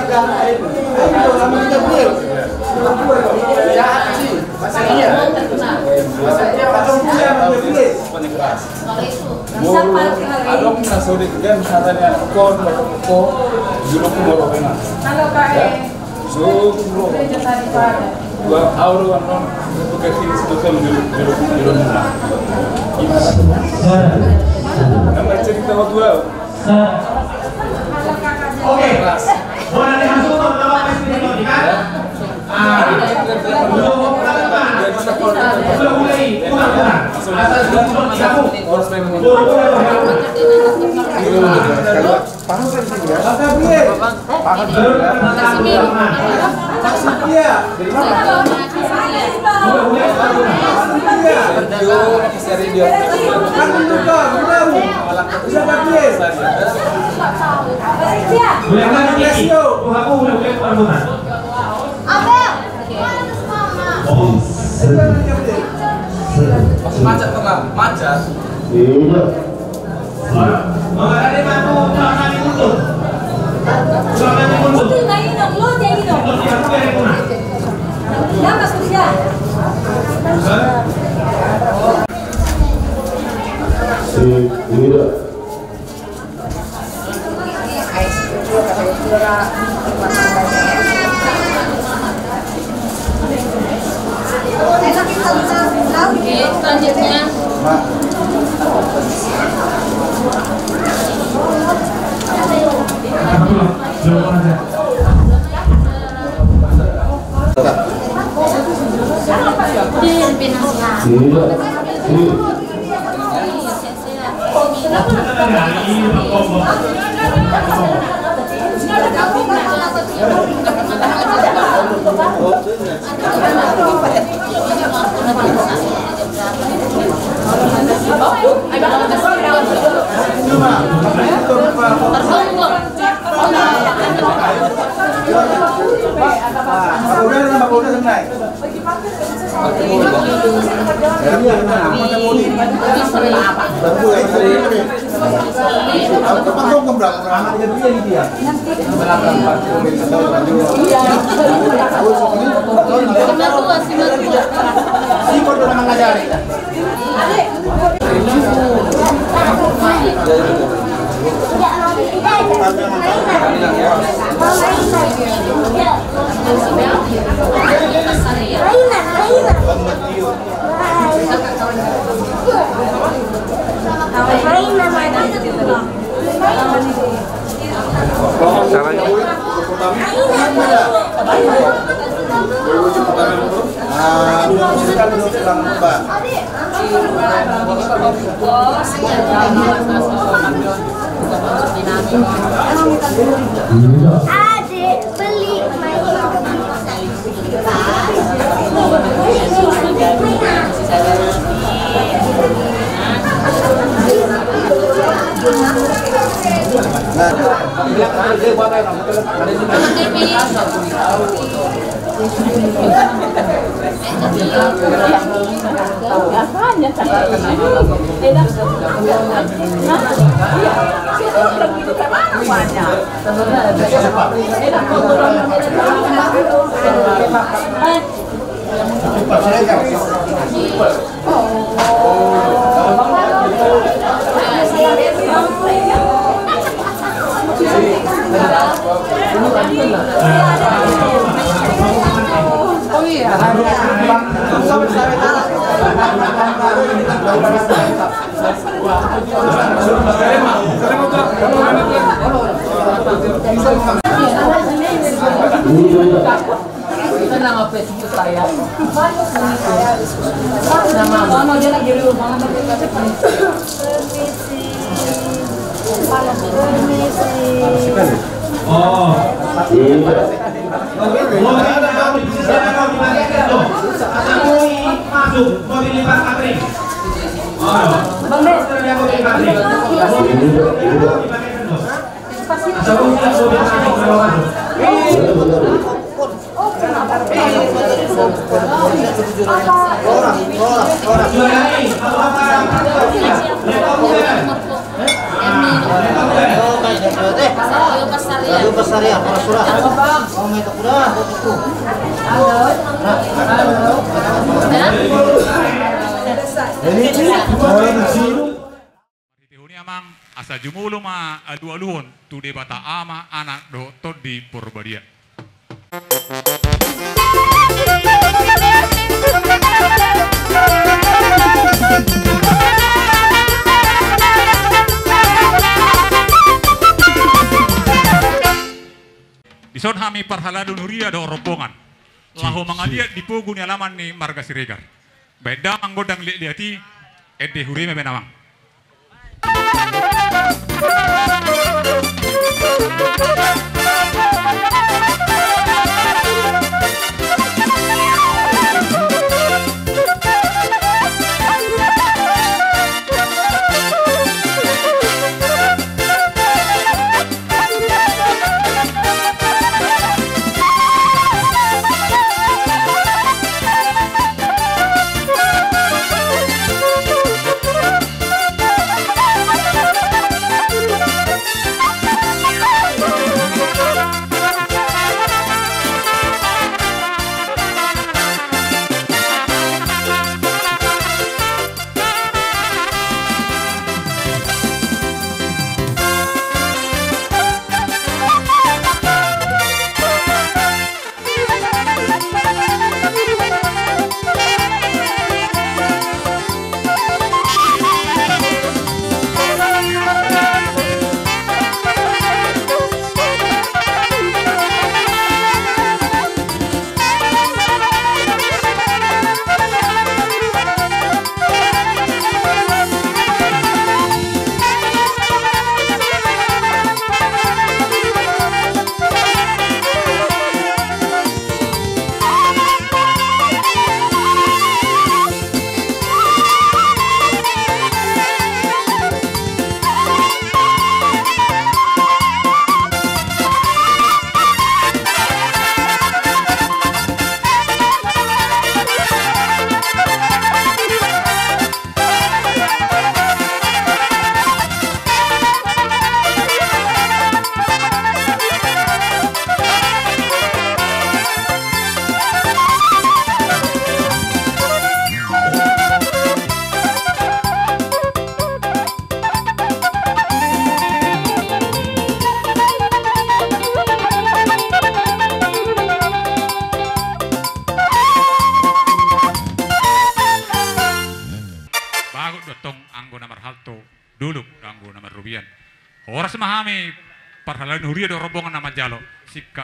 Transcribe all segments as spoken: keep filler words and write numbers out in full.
Adong nasodik kan misalnya kon ko juluk moro kena. Kalau kae So dua euro kan untuk kini sebetulnya juluk juluk juluk mana. Gimana tuh? Nama cerita waktu dua. Oke. Boleh langsung nama presiden kan? Ah. Belum belum mulai. Asal belum tiga puluh. Macet tengah, macet. Iya. Mengenai matu jangan mundur. Jangan mundur. Itu lagi dong, lo jadi dong. Ya masuk dia. Iya. Oke, selanjutnya. Adik beli Oh iya. Tenang apa itu saya. Nama mana dia lagi di rumah mana dia Oh. Mobil ada mobil di sana mau dipakai loh. Sampai masuk mobil lipat katri. Oh. Bang Des, ada mobil katri. Asal mobil mobil katri kalau masuk. Orang, orang, orang. Jualai, apa-apa. Lihat kamu kan? Lalu besar ya, para surah. Mau main tak kuda, aku. Halo. Halo. Ini amang asa jumulu ma adu-aluhon tu de bata ama anak do to di Purbadia. Ison hami parhaladu nuria do rombongan. Lahu mangaliat di pugu ni alaman ni Marga Siregar. Beda anggodang lihat-lihati ede hurime benawang. dulu ganggu nama Rubian. Horas mahami parhalan huria do rombongan nama jalo sika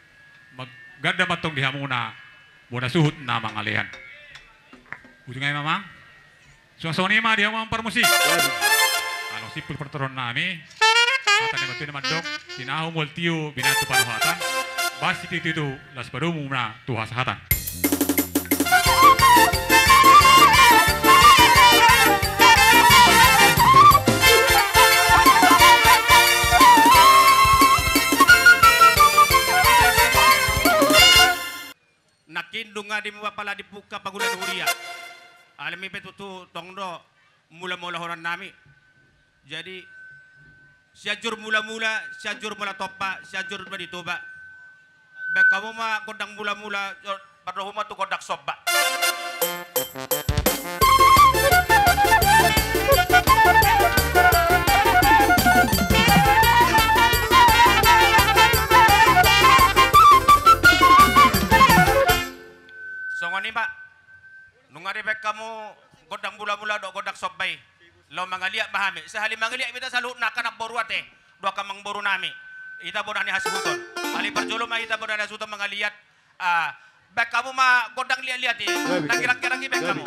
magada matong dihamuna bona suhut nama ngalihan. Ujungnya mamang suasoni mah dia mau permusik. Ano sipul perteron nami kata ni matu mandok tinahu multiu binatu panuhatan basi itu las barumu na tuhasahatan. Nakindung nga di mo pala dibuka pagulan huria. Alam mi petutu tongdo mula-mula horan nami. Jadi siajur mula-mula, siajur mula topa, siajur mula ditoba. Baik kamu mah kodang mula-mula pada rumah tu kodak soba. Songoni pak, nungari baik kamu godang mula-mula do godak sobai, lo mangaliak mahami. Sehali mangaliak kita selalu nak anak boruate, dua kamang boru nami. Ita bodani hasuton, ali perjolo mah ita bodani hasuton mangaliat. Ah, baik kamu mah godang lihat-lihat eh, nak kira-kira baik kamu.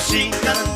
memusingkan